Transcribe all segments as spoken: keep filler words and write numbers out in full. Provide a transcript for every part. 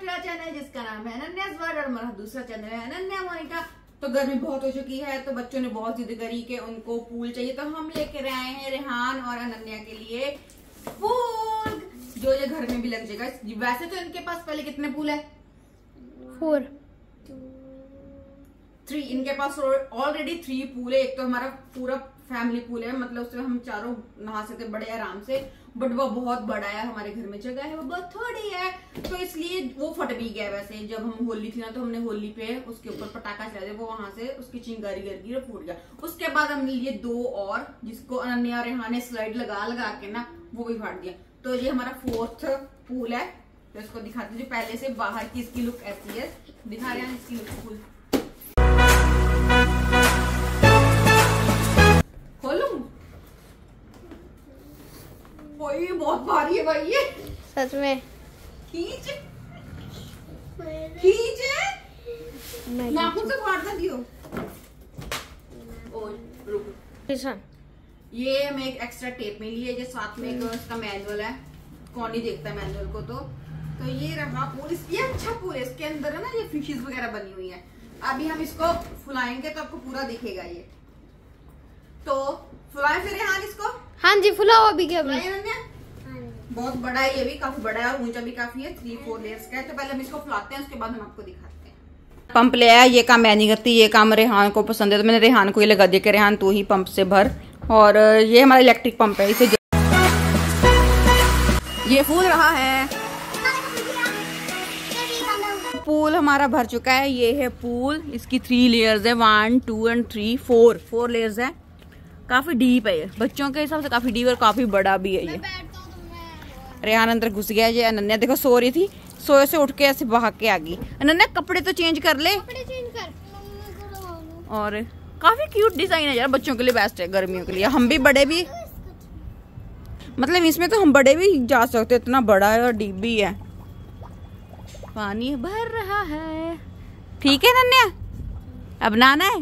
मेरा चैनल जिसका नाम है अनन्या's वर्ल्ड और हमारा दूसरा चैनल है अनन्या मोनिका। तो गर्मी बहुत हो चुकी है तो बच्चों ने बहुत जिद करी कि उनको पूल चाहिए, तो हम लेकर आए हैं रेहान और अनन्या के लिए पूल जो ये घर में भी लग जाएगा। वैसे तो इनके पास पहले कितने पूल है? Four three. इनके पास ऑलरेडी थ्री पूल है। एक तो हमारा पूरा फैमिली पूल है, मतलब उसमें हम चारों नहा सकते बड़े आराम से, बट वो बहुत बड़ा है। हमारे घर में जगह है वो बहुत थोड़ी है, तो इसलिए वो फट भी गया। वैसे जब हम होली थी ना तो हमने होली पे उसके ऊपर पटाखा चला दिया, वो वहां से उसकी चिंगारी गिर गई और फूट गया। उसके बाद हमने लिए दो और, जिसको अनन्या और रेहान ने स्लाइड लगा लगा के ना वो भी फाड़ दिया। तो ये हमारा फोर्थ पूल है, तो इसको दिखाते हैं। पहले से बाहर की इसकी लुक ऐसी है, दिखा रहे हैं इसकी लुक फुल। खोलूं? ओए बहुत भारी है भाई ये, सच में। खींच खींच नाखून से फाड़ ना दियो। ओए रुको, ये हमें एक एक्स्ट्रा टेप मिली है, जो साथ में एक इसका मैनुअल है। कौन ही देखता है मैनुअल को? तो तो ये रहा पूल। ये अच्छा पूल है, इसके अंदर है ना ये फिशेस वगैरह बनी हुई है। अभी हम इसको फुलाएंगे तो आपको पूरा दिखेगा ये। तो फुलाए फिर रेहान इसको। हाँ जी, फुलाओ अभी क्या? बहुत बड़ा है ये भी, काफी बड़ा है और ऊंचा भी काफी है, थ्री फोर लेयर्स का है। तो पहले हम इसको फुलाते हैं, उसके बाद हम आपको दिखाते हैं। पंप ले आया, ये काम मैं नहीं करती, ये काम रेहान को पसंद है, तो मैंने रेहान को ये लगा दिया कि रेहान तू ही पंप से भर। और ये हमारा इलेक्ट्रिक पंप है, इसे ये फूल रहा है। पूल हमारा भर चुका है। ये है पूल, इसकी थ्री लेयर्स है, one two and three four four layers है। काफी डीप है ये, बच्चों के हिसाब से काफी डीप और काफी बड़ा भी है ये। रेहान अंदर घुस गया। ये अनन्या देखो सो रही थी, सोए से उठ के ऐसे भाग के आ गई। अनन्या कपड़े तो चेंज कर ले। कपड़े चेंज कर। और काफी क्यूट डिजाइन है यार, बच्चों के लिए बेस्ट है, गर्मियों के लिए। हम भी बड़े भी, मतलब इसमें तो हम बड़े भी जा सकते, इतना बड़ा है और डीप भी है। पानी भर रहा है, ठीक है अनन्या? अब नहाना है।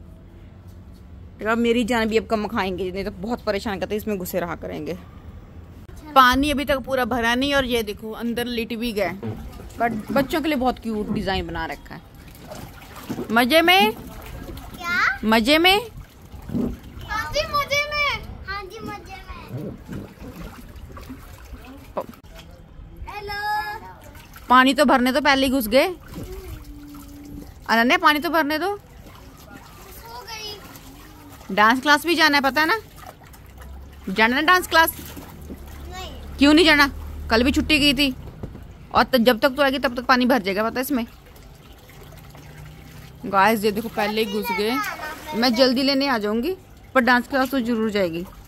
अब मेरी जान भी अब कम खाएंगे, नहीं तो बहुत परेशान करते, इसमें घुसे रहा करेंगे। पानी अभी तक पूरा भरा नहीं, और ये देखो अंदर लिट भी गए, बट बच्चों के लिए बहुत क्यूट डिजाइन बना रखा है। मजे में? क्या मजे में? हाँ जी मजे में। हाँ जी मजे में। हेलो। पानी तो भरने तो पहले ही घुस गए। अनन्या पानी तो भरने दो। सो गई। डांस क्लास भी जाना है, पता है ना? जाना है डांस क्लास? नहीं। क्यों नहीं जाना? कल भी छुट्टी की थी, और तब जब तक तो आएगी तब तक पानी भर जाएगा, पता है इसमें। गाइस ये देखो पहले ही घुस गए। मैं जल्दी लेने आ जाऊंगी, पर डांस क्लास तो जरूर जाएगी।